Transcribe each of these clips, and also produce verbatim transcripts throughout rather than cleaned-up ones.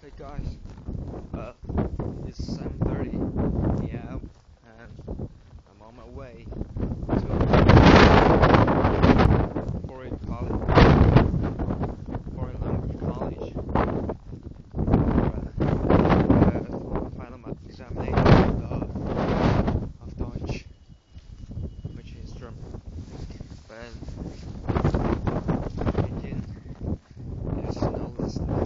Hey guys, uh, it's seven thirty p m and I'm on my way to foreign college, foreign language college. Uh, uh, for my final examination of, of Deutsch, which is German. But Tianjin is no less than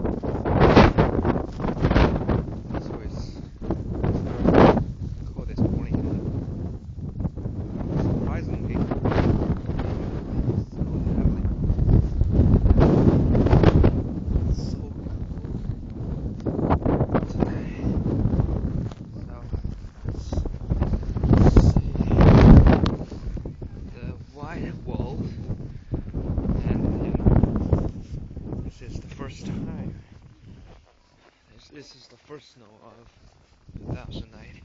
wall, and you know, this is the first time. This, this is the first snow of two thousand nine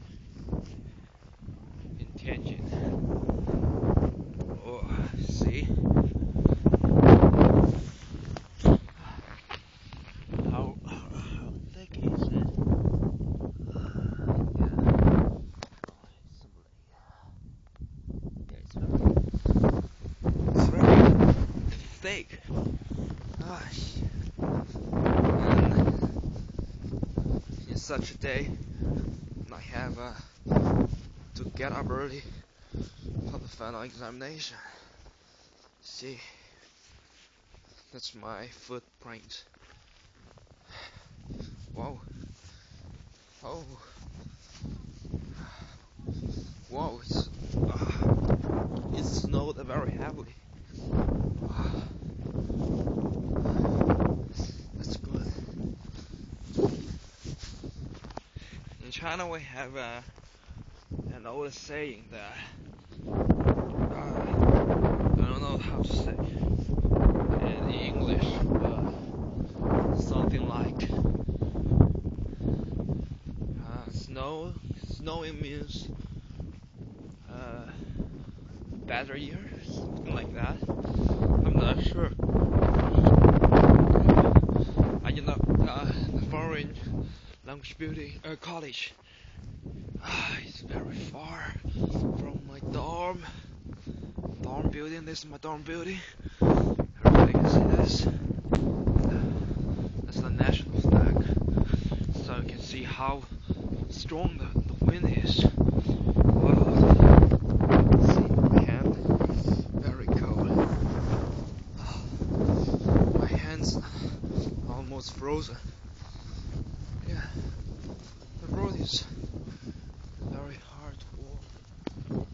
in Tianjin. Oh, see how how thick is it? It's very thick. Gosh. And in such a day, I have uh, to get up early for the final examination. See, that's my footprint. Whoa. Oh. Whoa, it's, uh, it snowed very heavily. Uh, that's good. In China, we have uh, an old saying that uh, I don't know how to say in English, but something like uh, snow. Snowing means uh, better year, something like that. I'm not sure. I you know uh, the foreign language building uh, college. Ah, it's very far from my dorm. Dorm building. This is my dorm building. Everybody can see this. That's the national flag. So you can see how strong the, the wind is. Wow. See my hand. Very cold. My hands almost frozen. Yeah. The road is very hard to walk.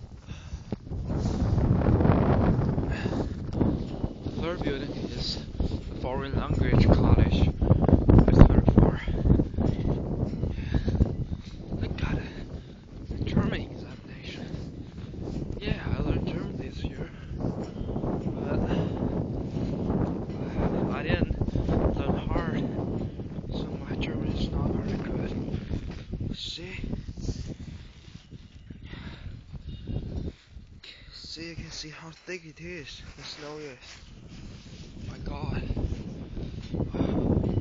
The third building is the foreign language college. It's very far. I got a German examination. Yeah, I learned German this year, but I didn't learn hard, so my German is not very good. See? See, you can see how thick it is, the snow is. My God.